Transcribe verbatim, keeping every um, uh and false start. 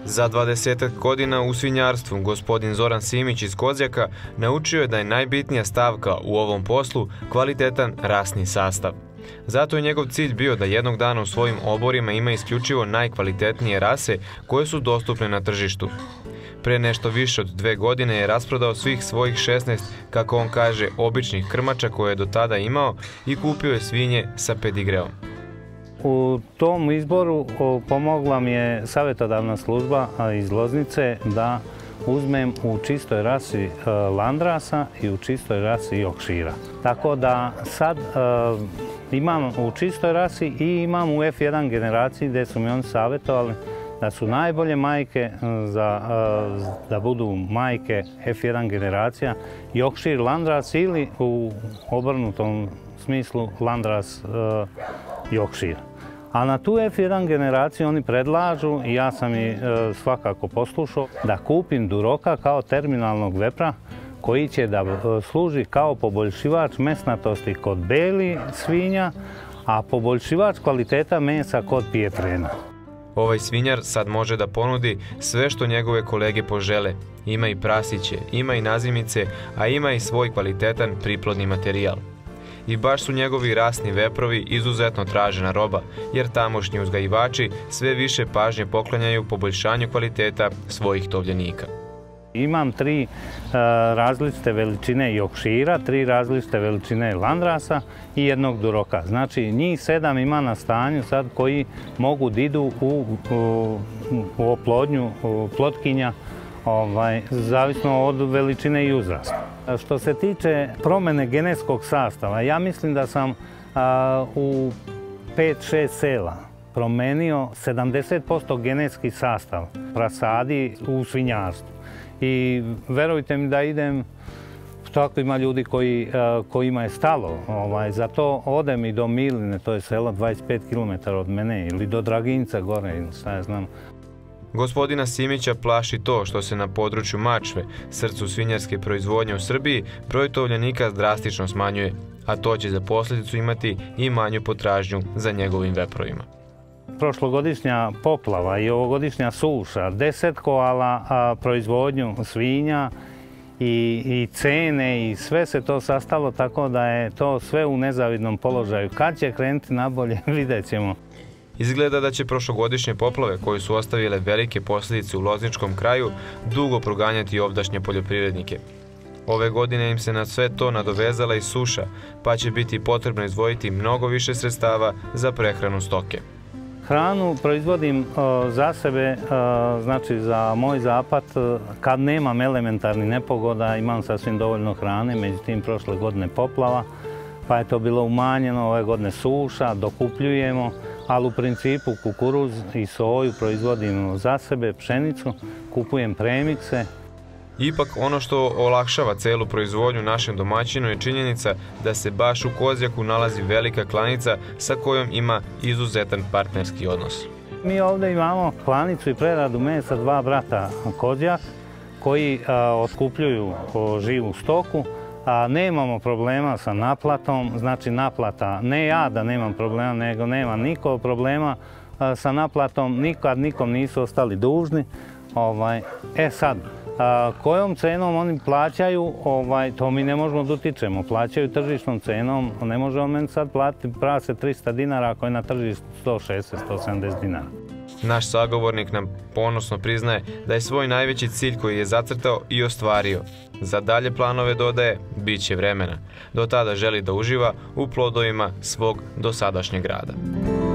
Za dvadesetak godina u svinjarstvu gospodin Zoran Simić iz Kozjaka naučio je da je najbitnija stavka u ovom poslu kvalitetan rasni sastav. Zato je njegov cilj bio da jednog dana u svojim oborima ima isključivo najkvalitetnije rase koje su dostupne na tržištu. Pre nešto više od dve godine je rasprodao svih svojih šesnaest, kako on kaže, običnih krmača koje je do tada imao i kupio je svinje sa pedigreom. U tom izboru pomogla mi je savjetodavna služba iz Loznice da uzmem u čistoj rasi Landrasa i u čistoj rasi Yorkshira. Tako da sad imam u čistoj rasi i imam u F jedan generaciji gdje su mi oni savjetovali da su najbolje majke za, da budu majke F jedan generacija Yorkshire Landras ili u obrnutom smislu Landras Yorkshire. A na tu F jedan generaciju oni predlažu, i ja sam i svakako poslušao, da kupim Duroka kao terminalnog vepra koji će da služi kao poboljšivač mesnatosti kod beli svinja, a poboljšivač kvaliteta mesa kod pijetrena. Ovaj svinjar sad može da ponudi sve što njegove kolege požele. Ima i prasiće, ima i nazimice, a ima i svoj kvalitetan priplodni materijal. I baš su njegovi rasni veprovi izuzetno tražena roba, jer tamošnji uzgajivači sve više pažnje poklanjaju poboljšanju kvaliteta svojih tovljenika. Imam tri uh, različite veličine Yorkshira, tri različite veličine Landrasa i jednog Duroka. Znači njih sedam ima na stanju sad koji mogu da idu u, u, u oplodnju u plotkinja, ovaj, zavisno od veličine i uzrasta. Što se tiče promjene genetskog sastava, ja mislim da sam a, u pet šest sela promenio sedamdeset posto genetski sastav prasadi u svinjarstvu. I verujte mi da idem, tako ima ljudi koji, kojima je stalo. Ovaj, zato odem i do Miline, to je selo dvadeset pet kilometara od mene, ili do Draginca gore, šta ja znam. Gospodina Simića plaši to što se na području Mačve, srcu svinjarske proizvodnje u Srbiji, broj tovljenika drastično smanjuje, a to će za posljedicu imati i manju potražnju za njegovim veprovima. Prošlogodišnja poplava i ovogodišnja suša desetkovala proizvodnju svinja i, i cene i sve se to sastalo, tako da je to sve u nezavidnom položaju. Kad će krenuti nabolje, vidjet ćemo. Izgleda da će prošlogodišnje poplave, koje su ostavile velike posljedice u Lozničkom kraju, dugo proganjati ovdašnje poljoprivrednike. Ove godine im se na sve to nadovezala i suša, pa će biti potrebno izdvojiti mnogo više sredstava za prehranu stoke. Hranu proizvodim o, za sebe, o, znači za moj zapad. Kad nemam elementarnih nepogoda, imam sasvim dovoljno hrane, međutim prošle godine poplava, pa je to bilo umanjeno, ove godine suša, dokupljujemo, ali u principu kukuruz i soju proizvodim za sebe, pšenicu, kupujem premikse. Ipak ono što olakšava celu proizvodnju našem domaćinu je činjenica da se baš u Kozjaku nalazi velika klanica sa kojom ima izuzetan partnerski odnos. Mi ovdje imamo klanicu i preradu mesa dva brata Kozjak koji a, otkupljuju o, živu stoku. A nemamo problema sa naplatom, znači naplata, ne ja da nemam problema, nego nema niko problema a, sa naplatom, nikad nikom nisu ostali dužni. Ovaj, e sad, a, kojom cenom oni plaćaju, ovaj, to mi ne možemo da utičemo, plaćaju tržišnom cenom, ne može on meni sad platiti prase trista dinara ako je na tržištu sto šezdeset do sto sedamdeset dinara. Naš sagovornik nam ponosno priznaje da je svoj najveći cilj koji je zacrtao i ostvario. Za dalje planove dodaje, bit će vremena. Do tada želi da uživa u plodovima svog dosadašnjeg rada.